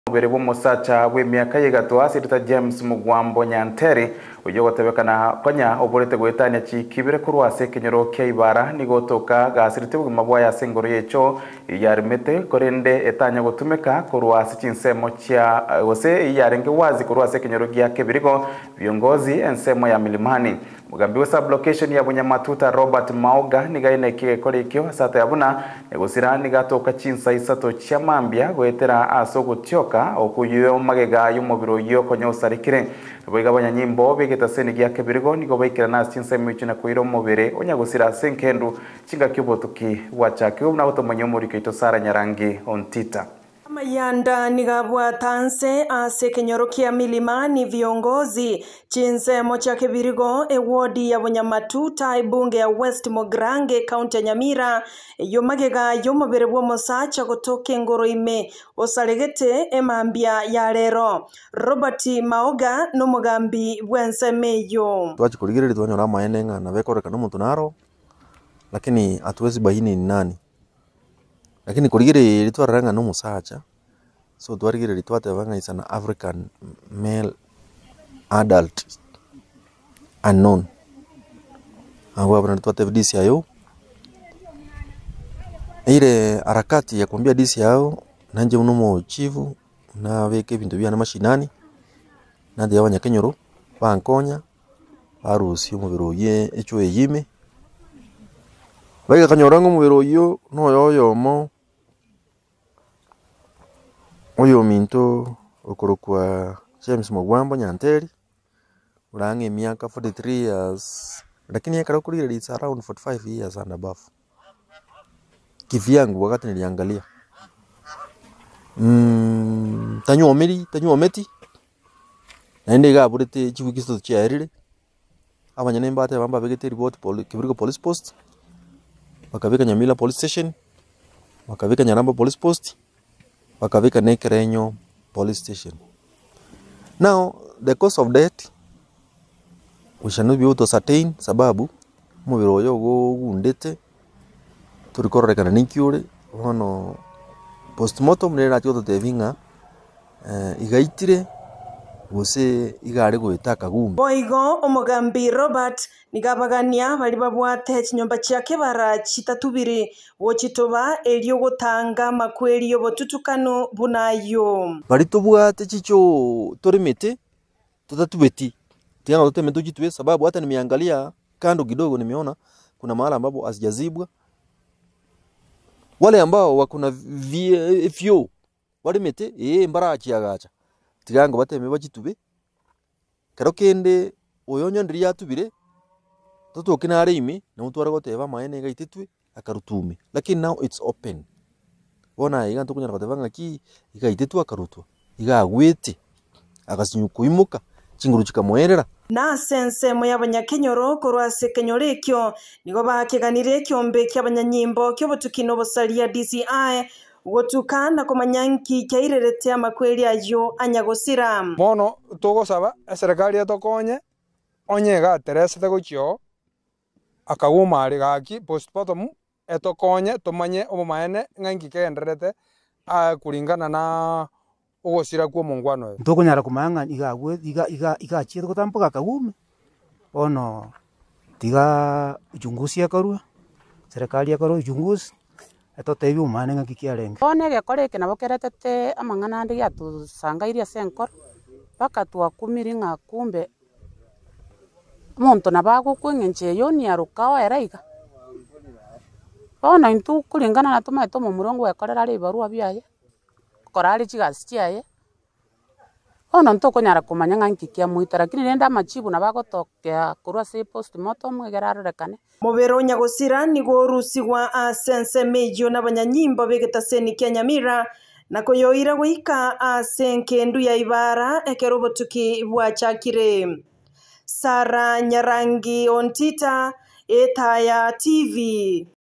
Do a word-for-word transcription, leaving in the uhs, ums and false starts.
Mubere bw'omusacha w'emyaka y'egatwa asirita James Mugwambo Nyanteri uyo gotebekana konya oborete gwetania chikibire kurwase kenyoro kya ibara nigotoka gasirite buguma bwa yasengoro yecho yarimete korende etanya gutumeka kurwase chinsemo cha gose yarenge wazi kurwase kenyoro gya Kebirigo viongozi ensemo ya milimani mugambi wa sublocation ya Bunyamatuta Robert Maoga nigaine kike korekyo asata yabuna negosira nigatoka chinsa isato cha mambya gwetera asogotyoka okuyo magega y'umubiro yo konyosarikire boiga banyanyimbo begetaseni gya Kebirigo nigo baikira nasi chinsemo ichuna kuiro mubere onyagosira senkendu chinga kyobotuki wachake ubuna utomanyomuri kito Sara Nyarangi ontita Mayanda nigabwa tanse ase kenyoro kia milimani viongozi chinsemo cha Kebirigo ewodi ya Bunyamatuta ibunge ya West Mogrange kaunti ya Nyamira yomagega yomubere bw'omusacha gotoke ngoro ime osalegete emambya ya lero Robert Maoga n'umugambi bwensemeyo twachikurigirira twanyora maenenga na bekoreka n'omuntu naro lakini hatuwezi baini ni nani lakini kurigire litwaranga no musacha so twarigire litwatevanga is an African male adult unknown angwa abana twateve disi yao ile harakati ya kuambia disi yao nanje unomo chivu na weke bintu bya na mashinani nande yabanya kenyoro bankonya barusi umubiro ye echo yime Baiga kanyorango mubiro yo no yoyomo oyo minto okorokwa James Mugwambo Nyanteri urange miaka forty-three years lakini yakarakurira it's around forty-five years and above kivyangu wakati niliangalia mm tanyomeri tanyometi naende ga burete chibukisto chiarire abanyane mbate bamba begete report poli Kebirigo police post wakavika Nyamila police station wakavika Nyaramba police post wakavika Nekerenyo police station. Now the cause of death we shall not be able to ascertain sababu mubiro yo go gundete turikoreka na nikiure hono postmortem ne ratio to tevinga uh, igaitire gose igare gwetaka gumbi boigo umugambi Robert nigabagania bali babwate chinyomba cha kebara chitatubiri wochitoba elio gutanga makweli yo botutukano bunayo bali tobwate chicho torimete tutatubeti tianga tutemete jitwe sababu hata nimeangalia kando kidogo nimeona kuna mahali ambapo asijazibwa wale ambao wakuna vyo warimete eh mbara chiagacha tigango bateme bachitube karo kende oyonyo ndiri yatubire toto kinare imi na mutwara goteba maene gaitetwe akarutume lakini now it's open bona iga ntukunyara goteba ngaki igaitetwa akarutwa igagwete akasinyukuimuka chinguru chikamoerera na sense mo y'abanyakenyoro korwase kenyorekyo nigo bakeganire kyombe ky'abanyanyimbo kyobotukino bosalia D C I gotukana komanyanki kyairerete amakweli ayo anyagosira mono tugosaba serikali etokonye onye ga Teresa tegochio akaguma ari gaki postmortem etokonye tumanye obumaene ngangi kenderete a kuringana na ugosira kwa mungwano ntokonyara kumanga igagwe iga iga igachire gotambuka kagume ono tiga uchunguzi akarua serikali akarua uchunguzi etotebi umane ngaki kiarenge one gekoreke nabo keretete amangana ndi yatusangairia senkor paka twakumiri nga kumbe muntu nabagukwengenche yo ni arukao eraiga ona intu kulingana na tuma tomo murongo ekorera ri barua byaye korari chigasi chiaye ona ntokonyara kumanya nganki kia muita lakini nenda machibu nabagotokea kurwa se postmortem gerarrekane mubero nyagosira nigo rusigwa asense mejo n'abanyanyimbo begetaseni kya Nyamira nakoyoira guika asenkendu ya ibara ekerobotuki bwachakire Sara Nyarangi ontita Etaya T V.